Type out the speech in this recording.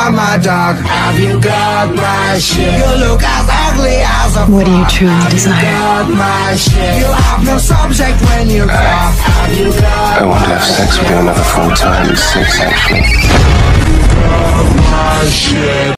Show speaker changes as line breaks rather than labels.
got my dog? Have you got my shit? You look as ugly as a
What do you truly desire?
Have you got my shit? You have no subject when you talk. Have you got
I want to have sex with you another 4 times, 6 actually.
my shit?